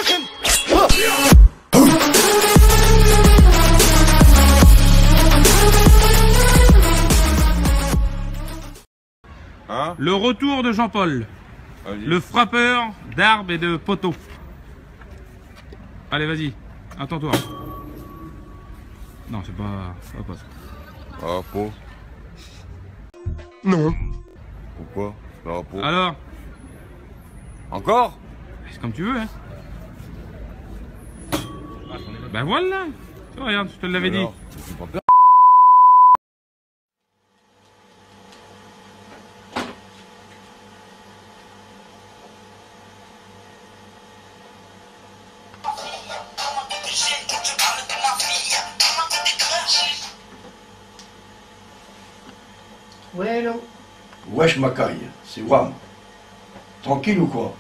Hein? Le retour de Jean-Paul, le frappeur d'arbres et de poteaux. Allez, vas-y, attends-toi. Non, c'est pas ça. Ah, pour. Non. Pourquoi? Ah, pour. Alors? Encore? C'est comme tu veux, hein. Ben voilà. Regarde, je te l'avais dit. Alors, je suis pas peur. Ouais, hello. Wesh Macaille, c'est Wam. Tranquille ou quoi?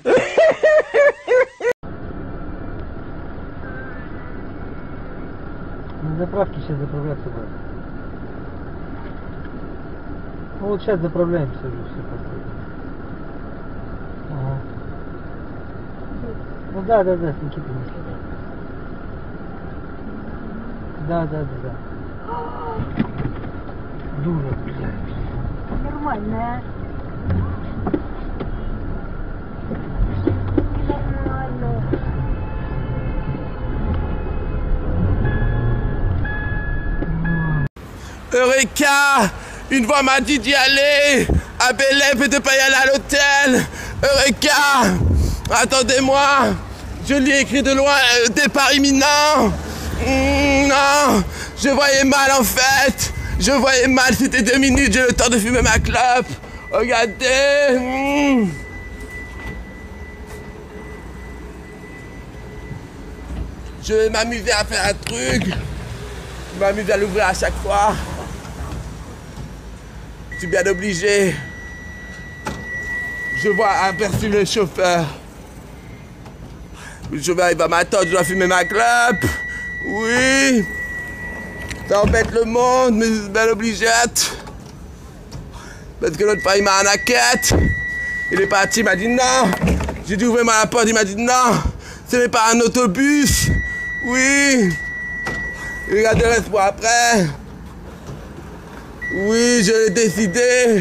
На заправке сейчас заправляться будет. Ну вот сейчас заправляемся уже все подходит. Ага. Ну да, с Никитой. Да. Дура, блядь. Нормально, Eureka! Une voix m'a dit d'y aller! Appelez et de pas y aller à l'hôtel! Eureka! Attendez-moi! Je lui ai écrit de loin, départ imminent! Non! Je voyais mal en fait! Je voyais mal, c'était 2 minutes, j'ai le temps de fumer ma clope! Regardez! Je vais m'amuser à faire un truc! Je m'amuse à l'ouvrir à chaque fois. Je suis bien obligé. Je vois aperçu le chauffeur. Le chauffeur il va m'attendre, je dois fumer ma clope. Oui. Ça embête le monde, mais je suis bien obligé. Parce que l'autre fois il m'a arnaqué. Il est parti, il m'a dit non. J'ai dû ouvrir ma porte, il m'a dit non. Ce n'est pas un autobus. Oui. Regardez le reste pour après. Oui, je l'ai décidé.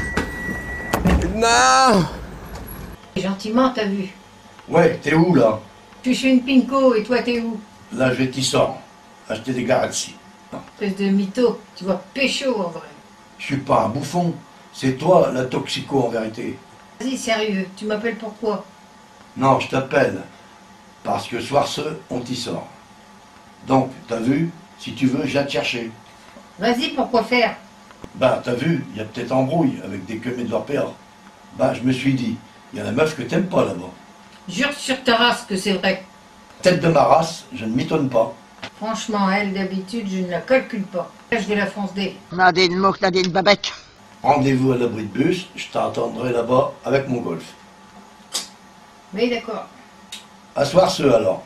Non. Gentiment, t'as vu? Ouais, t'es où là? Je suis une pinko et toi t'es où? Là, je vais t'y sors. Acheter des galaxies. Espèce de mytho, tu vois pécho en vrai. Je suis pas un bouffon. C'est toi la toxico en vérité. Vas-y, sérieux, tu m'appelles pourquoi? Non, je t'appelle. Parce que soir ce, on t'y sort. Donc, t'as vu? Si tu veux, je viens te chercher. Vas-y, pourquoi faire? Bah, t'as vu, il y a peut-être embrouille avec des queumés de leur père. Bah, je me suis dit, il y a la meuf que t'aimes pas là-bas. Jure sur ta race que c'est vrai. Tête de ma race, je ne m'étonne pas. Franchement, elle, d'habitude, je ne la calcule pas. Là, je vais la foncer. Nadine Mouk, Nadine Babette. Rendez-vous à l'abri de bus, je t'attendrai là-bas avec mon golf. Oui, d'accord. À soir ce alors.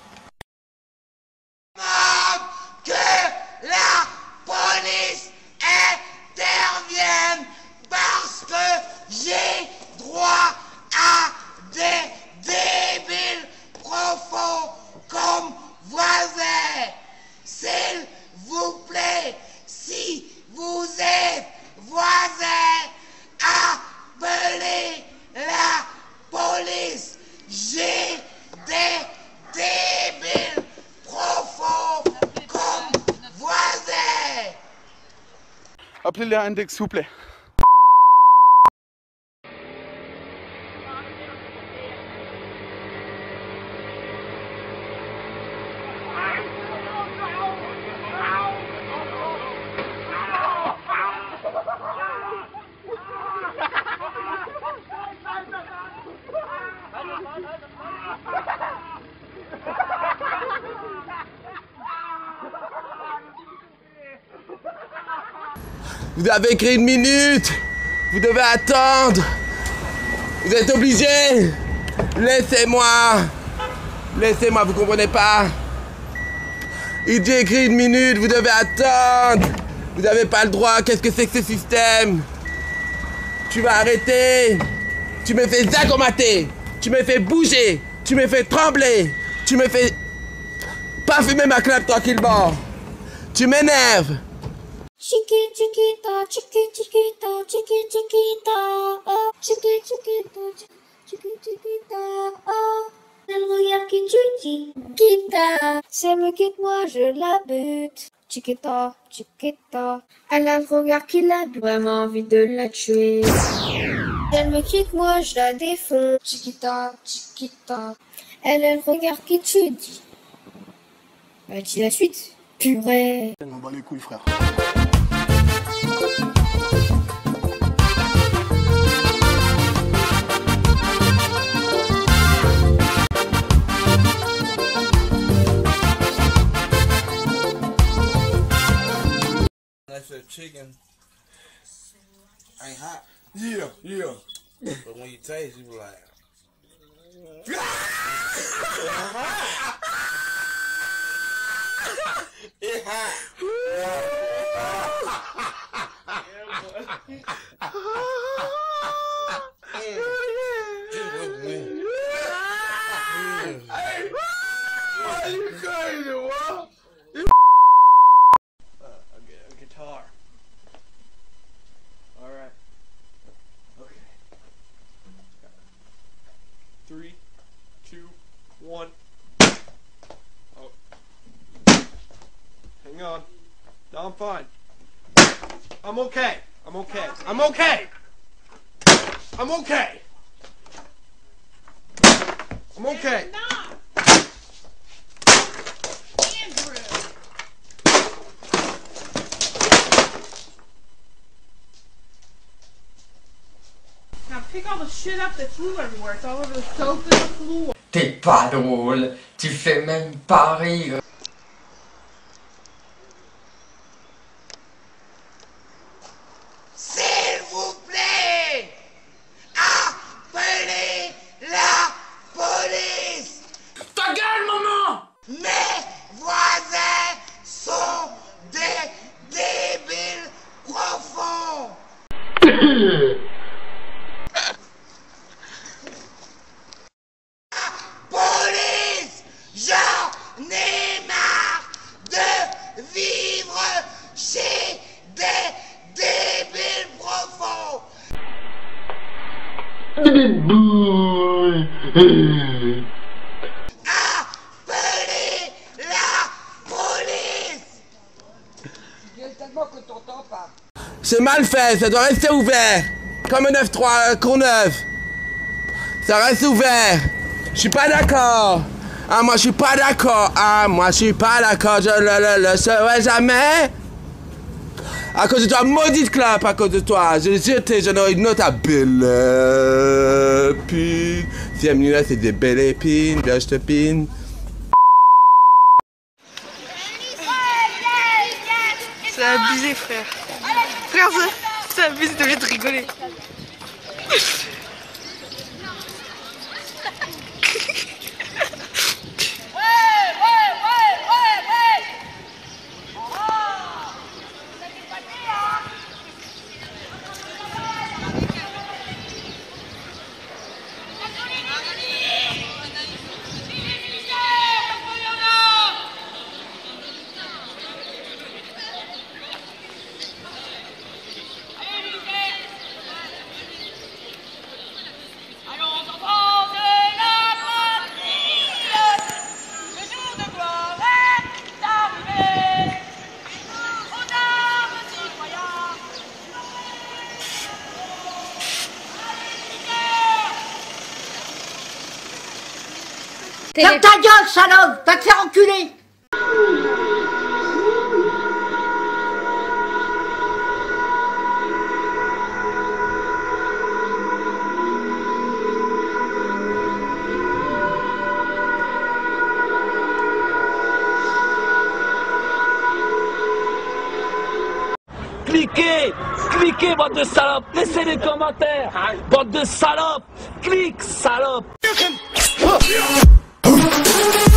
Que la police intervienne parce que j'ai droit à des débiles profonds comme voisins. S'il vous plaît, si vous êtes voisins, appelez la police. J'ai des débiles profonds comme voisins. Appelez les index, s'il vous plaît. Vous avez écrit 1 minute. Vous devez attendre. Vous êtes obligés. Laissez-moi. Laissez-moi, vous comprenez pas? Il dit écrit 1 minute, vous devez attendre. Vous n'avez pas le droit. Qu'est-ce que c'est que ce système? Tu vas arrêter. Tu me fais zagomater. Tu me fais bouger. Tu me fais trembler. Tu me fais pas fumer ma clope tranquillement. Tu m'énerves. Chiqui chiquita, chiqui chiquita, chiqui chiquita, oh, chiqui chiquita, chiqui chiquita, oh. Elle regarde qui tu dis, Chiquita, si elle me quitte moi je la bute. Chiquita, chiquita, elle a le regard qui l'a vraiment envie de la tuer. Si elle me quitte moi je la défonce. Chiquita, chiquita, elle a le regard qui tu dis. Bah dis la suite, purée. Elle m'en bat les couilles, frère. That's a chicken. Ain't hot. Yeah, yeah. But when you taste, you be like. It's hot. You crazy, what? Guitar. Alright. Okay. 3, 2, 1. Oh. Hang on. No, I'm fine. I'm okay. I'm okay. I'm okay. I'm okay. I'm okay. Now pick all the shit up that flew everywhere. It's all over the sofa and the floor. T'es pas drôle. Tu fais même pas rire. S'il vous plaît, appelez la police. Ta gueule, maman! Mes voisins sont des débiles profonds. Police, j'en ai marre de vivre chez des débiles profonds. Appelez la police. C'est mal fait, ça doit rester ouvert. Comme un 9-3 Courneuve. Ça reste ouvert. Je suis pas d'accord. Ah, moi je suis pas d'accord. Ah, moi je suis pas d'accord. Je le serai jamais. À cause de toi, maudite clope, à cause de toi. Je n'aurai une autre à belle épine. Si elle me dit là, c'est des belles épines. Viens, je te pine. C'est abusé, frère. Regarde ça. C'est abusé, t'as envie de rigoler. Ferme ta gueule, salope! Va te faire enculer! Cliquez! Cliquez, bande de salopes! Laissez des commentaires! Bande de salopes! Clique, salope!